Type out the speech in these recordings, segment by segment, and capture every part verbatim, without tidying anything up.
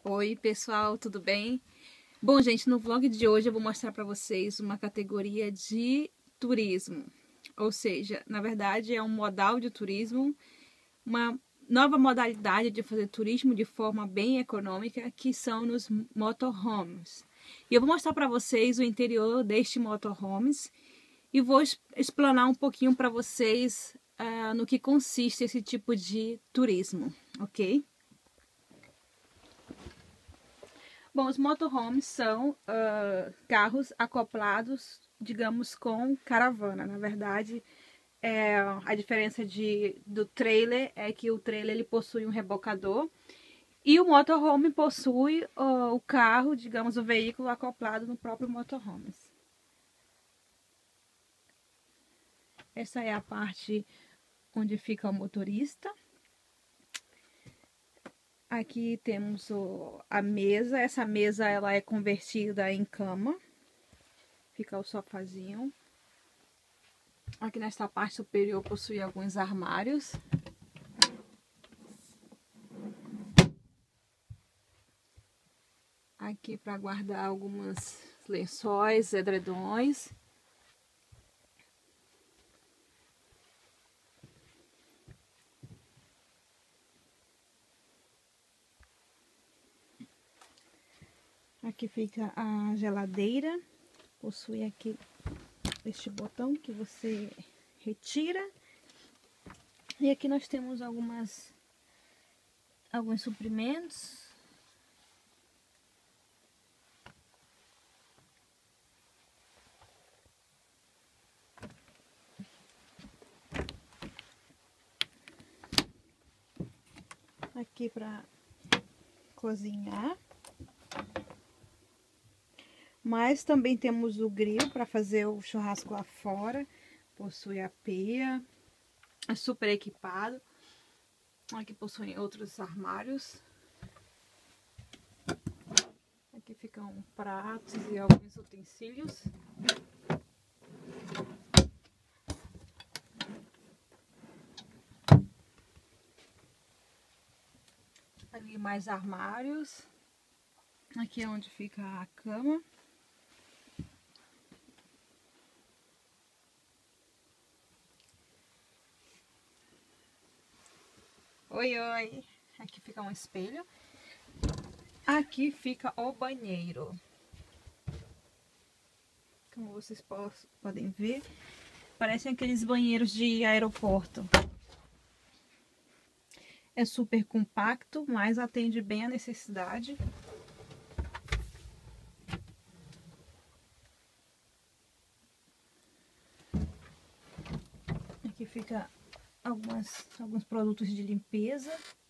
Oi pessoal, tudo bem? Bom, gente, no vlog de hoje eu vou mostrar para vocês uma categoria de turismo. Ou seja, na verdade é um modal de turismo, uma nova modalidade de fazer turismo de forma bem econômica, que são nos motorhomes. E eu vou mostrar para vocês o interior deste motorhomes e vou explanar um pouquinho para vocês uh, no que consiste esse tipo de turismo, ok? Bom, os motorhomes são uh, carros acoplados, digamos, com caravana. Na verdade, é, a diferença de, do trailer é que o trailer ele possui um rebocador e o motorhome possui uh, o carro, digamos, o veículo acoplado no próprio motorhome. Essa é a parte onde fica o motorista. Aqui temos o, a mesa. Essa mesa ela é convertida em cama. Fica o sofazinho. Aqui nesta parte superior possui alguns armários. Aqui para guardar algumas lençóis, edredons. Aqui fica a geladeira. Possui aqui este botão que você retira. E aqui nós temos algumas alguns suprimentos. Aqui para cozinhar. Mas também temos o grill para fazer o churrasco lá fora. Possui a pia. É super equipado. Aqui possui outros armários. Aqui ficam pratos e alguns utensílios. Ali mais armários. Aqui é onde fica a cama. Oi, oi! Aqui fica um espelho. Aqui fica o banheiro. Como vocês podem ver, parecem aqueles banheiros de aeroporto. É super compacto, mas atende bem a necessidade. Aqui fica algumas, alguns produtos de limpeza.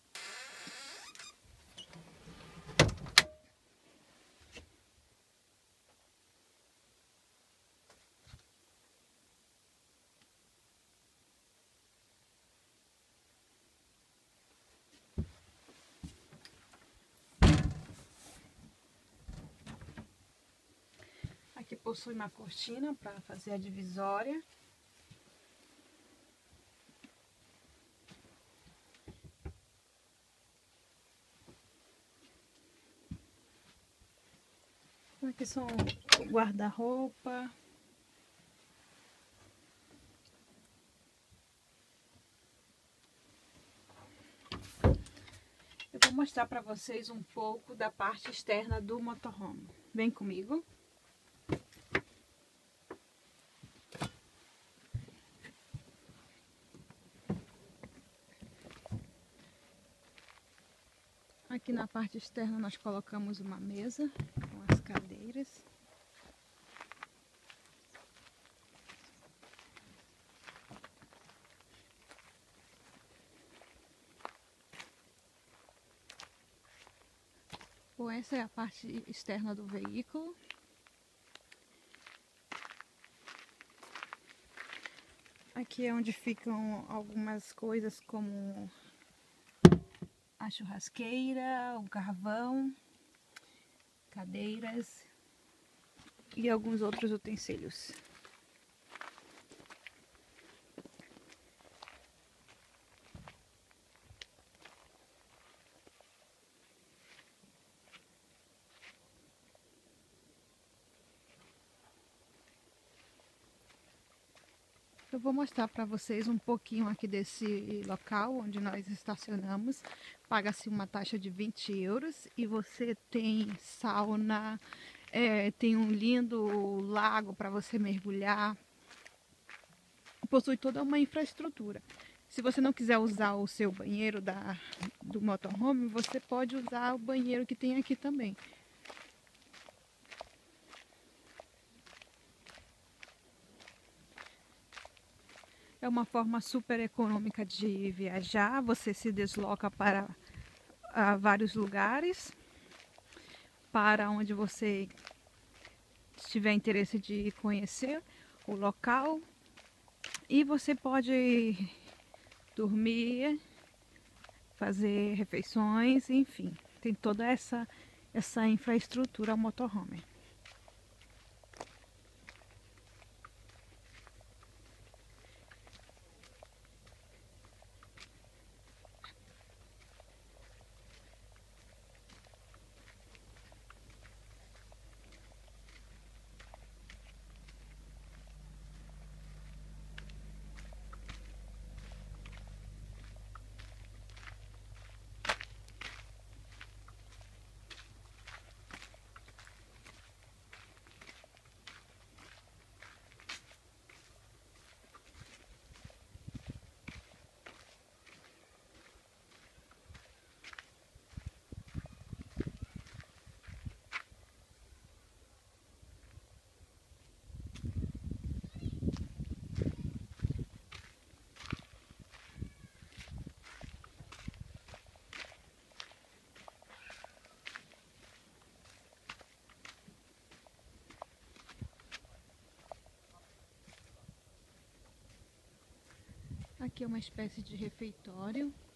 Aqui possui uma cortina para fazer a divisória. Aqui são o guarda-roupa. Eu vou mostrar para vocês um pouco da parte externa do motorhome. Vem comigo. Aqui na parte externa nós colocamos uma mesa com as cadeiras. Bom, essa é a parte externa do veículo. Aqui é onde ficam algumas coisas como a churrasqueira, o carvão, cadeiras e alguns outros utensílios. Eu vou mostrar para vocês um pouquinho aqui desse local onde nós estacionamos. Paga-se uma taxa de vinte euros e você tem sauna, é, tem um lindo lago para você mergulhar. Possui toda uma infraestrutura. Se você não quiser usar o seu banheiro da, do motorhome, você pode usar o banheiro que tem aqui também. É uma forma super econômica de viajar. Você se desloca para uh, vários lugares, para onde você tiver interesse de conhecer o local. E você pode dormir, fazer refeições, enfim. Tem toda essa, essa infraestrutura ao motorhome. Aqui é uma espécie de refeitório.